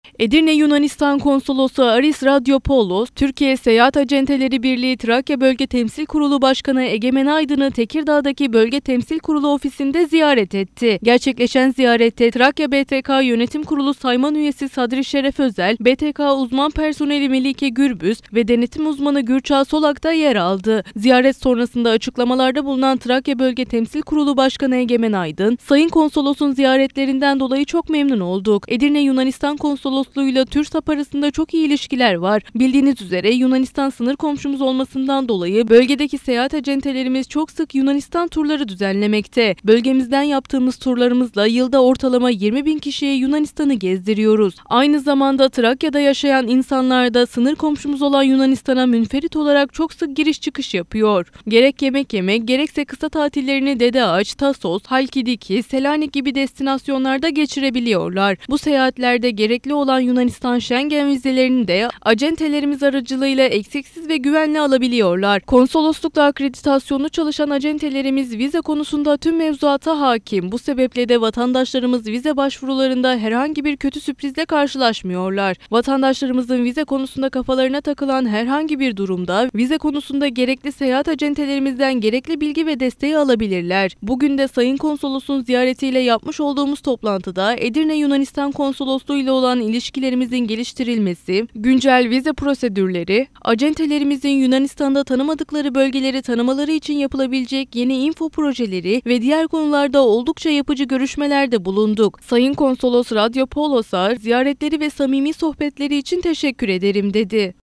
Edirne Yunanistan Konsolosu Aris Radyopoulos, Türkiye Seyahat Acenteleri Birliği Trakya Bölge Temsil Kurulu Başkanı Egemen Aydın'ı Tekirdağ'daki Bölge Temsil Kurulu ofisinde ziyaret etti. Gerçekleşen ziyarette Trakya BTK Yönetim Kurulu Sayman Üyesi Sadri Şeref Özel, BTK uzman personeli Melike Gürbüz ve denetim uzmanı Gürçağ Solak da yer aldı. Ziyaret sonrasında açıklamalarda bulunan Trakya Bölge Temsil Kurulu Başkanı Egemen Aydın, Sayın Konsolos'un ziyaretlerinden dolayı çok memnun olduk. Edirne Yunanistan Konsolosluğu'yla TÜRSAP arasında çok iyi ilişkiler var. Bildiğiniz üzere Yunanistan sınır komşumuz olmasından dolayı bölgedeki seyahat acentelerimiz çok sık Yunanistan turları düzenlemekte. Bölgemizden yaptığımız turlarımızla yılda ortalama 20.000 kişiye Yunanistan'ı gezdiriyoruz. Aynı zamanda Trakya'da yaşayan insanlar da sınır komşumuz olan Yunanistan'a münferit olarak çok sık giriş çıkış yapıyor. Gerek yemek yemek, gerekse kısa tatillerini Dede Ağaç, Tasos, Halkidiki, Selanik gibi destinasyonlarda geçirebiliyorlar. Bu seyahatlerde gerekli olan Yunanistan Schengen vizelerini de acentelerimiz aracılığıyla eksiksiz ve güvenli alabiliyorlar. Konsoloslukla akreditasyonlu çalışan acentelerimiz vize konusunda tüm mevzuata hakim. Bu sebeple de vatandaşlarımız vize başvurularında herhangi bir kötü sürprizle karşılaşmıyorlar. Vatandaşlarımızın vize konusunda kafalarına takılan herhangi bir durumda vize konusunda gerekli seyahat acentelerimizden gerekli bilgi ve desteği alabilirler. Bugün de Sayın Konsolos'un ziyaretiyle yapmış olduğumuz toplantıda Edirne Yunanistan Konsolosluğu ile olan ilişkilerimizin geliştirilmesi, güncel vize prosedürleri, acentelerimizin Yunanistan'da tanımadıkları bölgeleri tanımaları için yapılabilecek yeni info projeleri ve diğer konularda oldukça yapıcı görüşmelerde bulunduk. Sayın Konsolos Radyopoulos'a ziyaretleri ve samimi sohbetleri için teşekkür ederim dedi.